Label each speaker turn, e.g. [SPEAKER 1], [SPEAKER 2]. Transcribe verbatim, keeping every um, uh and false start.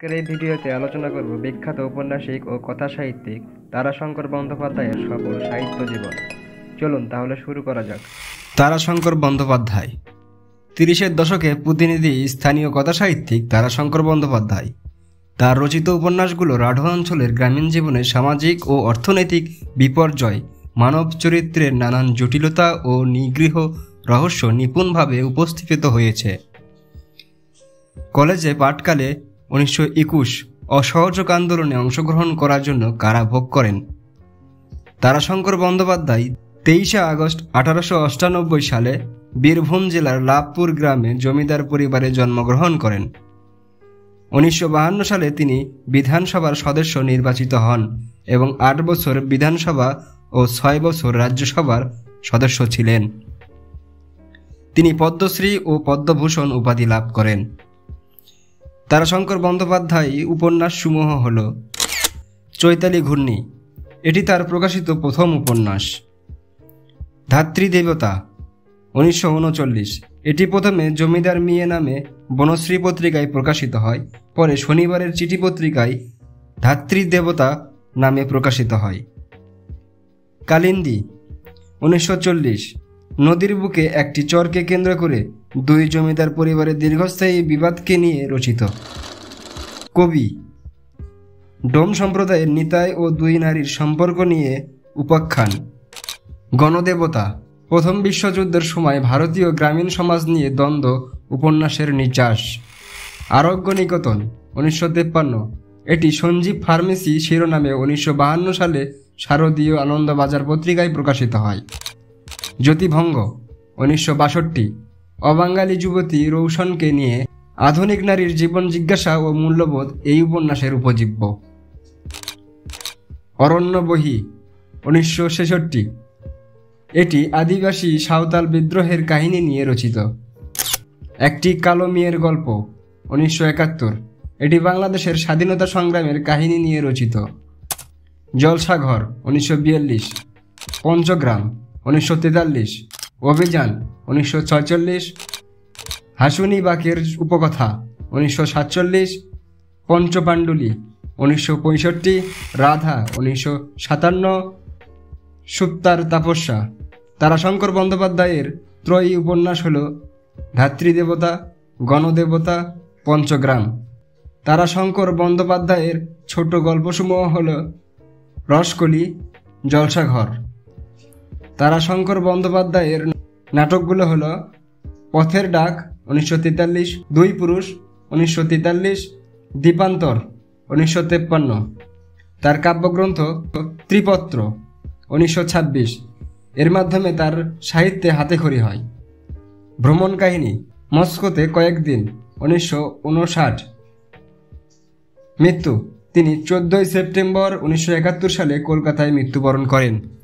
[SPEAKER 1] আজকের এই ভিডিওতে আলোচনা করব বিখ্যাত ঔপন্যাসিক ও কথাসাহিত্যিক তারাশঙ্কর বন্দ্যোপাধ্যায়ের সফল সাহিত্য জীবন। চলুন তাহলে শুরু করা যাক। তারাশঙ্কর বন্দ্যোপাধ্যায় তিরিশের দশকে প্রতিনিধি স্থানীয় কথাসাহিত্যিক তারাশঙ্কর বন্দ্যোপাধ্যায় তার রচিত উপন্যাসগুলো রাঢ় অঞ্চলের গ্রামীণ জীবনে সামাজিক ও অর্থনৈতিক বিপর্যয়, মানব চরিত্রের নানান জটিলতা ও নিগৃহ রহস্য নিপুণভাবে উপস্থাপিত হয়েছে। কলেজে পাঠকালে উনিশশো একুশ অসহযোগ আন্দোলনে অংশগ্রহণ করার জন্য কারাভোগ করেন। তারাশঙ্কর বন্দ্যোপাধ্যায় তেইশে আগস্ট আঠারোশো অষ্টানব্বই সালে বীরভূম জেলার লাভপুর গ্রামে জমিদার পরিবারে জন্মগ্রহণ করেন। উনিশশো বাহান্ন সালে তিনি বিধানসভার সদস্য নির্বাচিত হন এবং আট বছর বিধানসভা ও ছয় বছর রাজ্যসভার সদস্য ছিলেন। তিনি পদ্মশ্রী ও পদ্মভূষণ উপাধি লাভ করেন। তারাশঙ্কর বন্দ্যোপাধ্যায় উপন্যাসসমূহ হল চৈতালি ঘূর্ণি, এটি তার প্রকাশিত প্রথম উপন্যাস। ধাত্রী দেবতা উনিশশো উনচল্লিশ, এটি প্রথমে জমিদার মেয়ে নামে বনশ্রী পত্রিকায় প্রকাশিত হয়, পরে শনিবারের চিঠি পত্রিকায় ধাত্রী দেবতা নামে প্রকাশিত হয়। কালিন্দী উনিশশো চল্লিশ, নদীর বুকে একটি চরকে কেন্দ্র করে দুই জমিদার পরিবারের দীর্ঘস্থায়ী বিবাদকে নিয়ে রচিত। কবি ডোম সম্প্রদায়ের নিতাই ও দুই নারীর সম্পর্ক নিয়ে উপাখ্যান। গণদেবতা প্রথম বিশ্বযুদ্ধের সময় ভারতীয় গ্রামীণ সমাজ নিয়ে দ্বন্দ্ব উপন্যাসের নির্যাস। আরোগ্য নিকেতন উনিশশো তেপ্পান্ন, এটি সঞ্জীব ফার্মেসি শিরোনামে উনিশশো বাহান্ন সালে শারদীয় আনন্দবাজার পত্রিকায় প্রকাশিত হয়। জ্যোতিভঙ্গ উনিশশো বাষট্টি, অবাঙালি যুবতী রৌশনকে নিয়ে আধুনিক নারীর জীবন জিজ্ঞাসা ও মূল্যবোধ এই উপন্যাসের উপজীব্য। অরণ্যবহী উনিশশো ছেষট্টি, এটি আদিবাসী সাঁওতাল বিদ্রোহের কাহিনী নিয়ে রচিত। একটি কালো মেয়ের গল্প উনিশশো একাত্তর, এটি বাংলাদেশের স্বাধীনতা সংগ্রামের কাহিনী নিয়ে রচিত। জলসাঘর উনিশশো বিয়াল্লিশ, পঞ্চগ্রাম উনিশশো তেতাল্লিশ, অভিযান উনিশশো ছয়চল্লিশ, হাসুনি বাকের উপকথা উনিশশো সাতচল্লিশ, পঞ্চপাণ্ডুলি উনিশশো পঁয়ষট্টি, রাধা উনিশশো সাতান্ন, সুপ্তার তাপস্যা। তারাশঙ্কর বন্দ্যোপাধ্যায়ের ত্রয়ী উপন্যাস হল ধাত্রী দেবতা, গণদেবতা, পঞ্চগ্রাম। তারাশঙ্কর বন্দ্যোপাধ্যায়ের ছোট গল্পসমূহ হল রসকলি, জলসাঘর। তারাশঙ্কর বন্দ্যোপাধ্যায়ের নাটকগুলো হল পথের ডাক উনিশশো তেতাল্লিশ, দুই পুরুষ উনিশশো তেতাল্লিশ, দ্বীপান্তর উনিশশো তেপ্পান্ন। তার কাব্যগ্রন্থ ত্রিপত্র উনিশশো ছাব্বিশ, এর মাধ্যমে তার সাহিত্যে হাতেখড়ি হয়। ভ্রমণ কাহিনী মস্কোতে কয়েকদিন উনিশশো উনষাট। মৃত্যু তিনি চোদ্দই সেপ্টেম্বর উনিশশো একাত্তর সালে কলকাতায় মৃত্যুবরণ করেন।